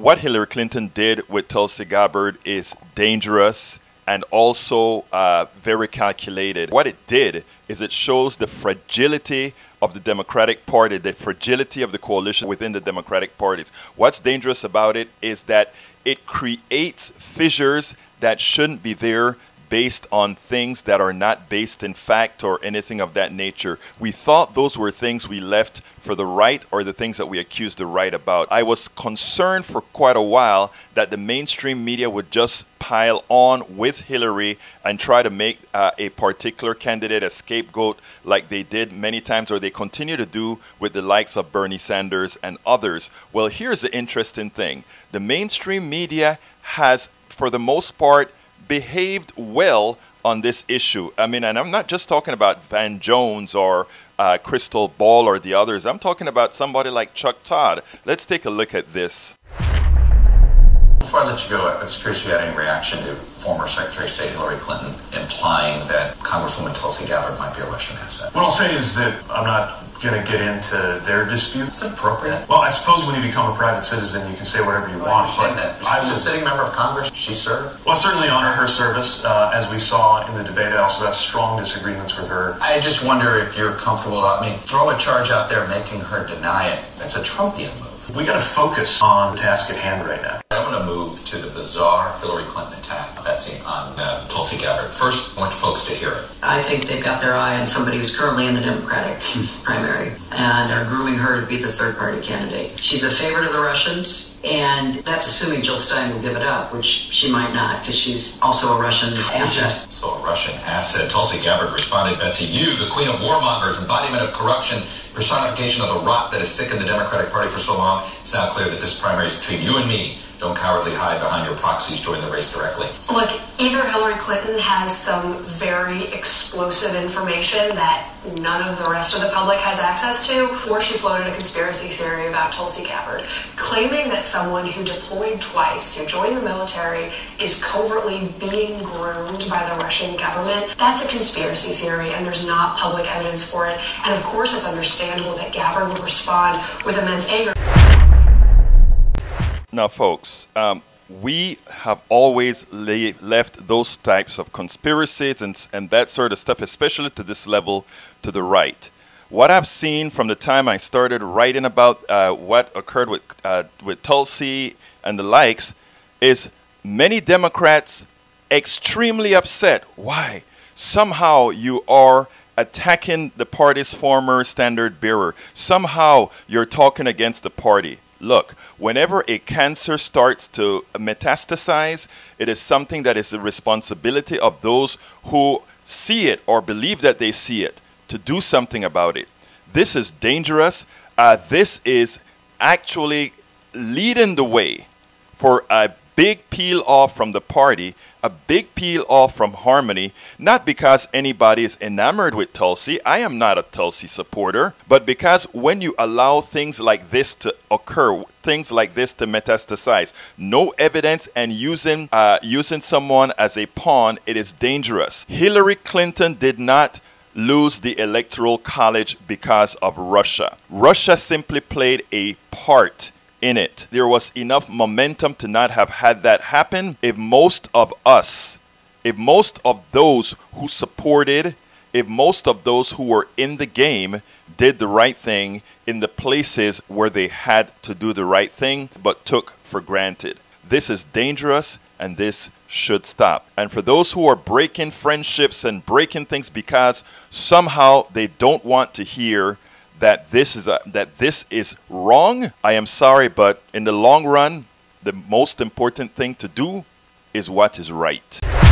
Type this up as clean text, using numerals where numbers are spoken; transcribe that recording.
what Hillary Clinton did with Tulsi Gabbard is dangerous and also very calculated. What it did is it shows the fragility of the Democratic Party, the fragility of the coalition within the Democratic parties. What's dangerous about it is that it creates fissures that shouldn't be there based on things that are not based in fact or anything of that nature. We thought those were things we left for the right or the things that we accused the right about. I was concerned for quite a while that the mainstream media would just pile on with Hillary and try to make a particular candidate a scapegoat like they did many times, or they continue to do with the likes of Bernie Sanders and others. Well, here's the interesting thing. The mainstream media has, for the most part, behaved well on this issue. I mean, and I'm not just talking about Van Jones or Crystal Ball or the others. I'm talking about somebody like Chuck Todd. Let's take a look at this. Before I let you go, I was curious if you had any reaction to former Secretary of State Hillary Clinton implying that Congresswoman Tulsi Gabbard might be a Russian asset. What I'll say is that I'm not going to get into their dispute. Is that appropriate? Well, I suppose when you become a private citizen, you can say whatever you want. I was a sitting member of Congress. She served. Well, I certainly honor her service. As we saw in the debate, I also have strong disagreements with her. I just wonder if you're comfortable. I mean, throw a charge out there making her deny it. That's a Trumpian move. We got to focus on the task at hand right now. I want to move to the bizarre Hillary Clinton attack, Betsy, on Tulsi Gabbard. First, I want folks to hear it. I think they've got their eye on somebody who's currently in the Democratic primary and are grooming her to be the third-party candidate. She's a favorite of the Russians, and that's assuming Jill Stein will give it up, which she might not, because she's also a Russian asset. So a Russian asset. Tulsi Gabbard responded, Betsy, you, the queen of warmongers, embodiment of corruption, personification of the rot that has sickened the Democratic Party for so long, it's now clear that this primary is between you and me. Don't cowardly hide behind your proxies. Join the race directly. Look, either Hillary Clinton has some very explosive information that none of the rest of the public has access to, or she floated a conspiracy theory about Tulsi Gabbard. Claiming that someone who deployed twice, who joined the military, is covertly being groomed by the Russian government, that's a conspiracy theory, and there's not public evidence for it. And of course, it's understandable that Gabbard would respond with immense anger. Now, folks, we have always left those types of conspiracies and that sort of stuff, especially to this level, to the right. What I've seen from the time I started writing about what occurred with Tulsi and the likes is many Democrats extremely upset. Why? Somehow you are attacking the party's former standard bearer. Somehow you're talking against the party. Look, whenever a cancer starts to metastasize, it is something that is the responsibility of those who see it or believe that they see it to do something about it. This is dangerous. This is actually leading the way for a big peel off from the party, a big peel off from Harmony, not because anybody is enamored with Tulsi. I am not a Tulsi supporter, but because when you allow things like this to occur, things like this to metastasize, no evidence and using someone as a pawn, it is dangerous. Hillary Clinton did not lose the Electoral College because of Russia. Russia simply played a part in it. There was enough momentum to not have had that happen. If most of us, if most of those who supported, if most of those who were in the game did the right thing in the places where they had to do the right thing but took for granted. This is dangerous and this should stop. And for those who are breaking friendships and breaking things because somehow they don't want to hear that this is wrong, I am sorry, but in the long run, the most important thing to do is what is right.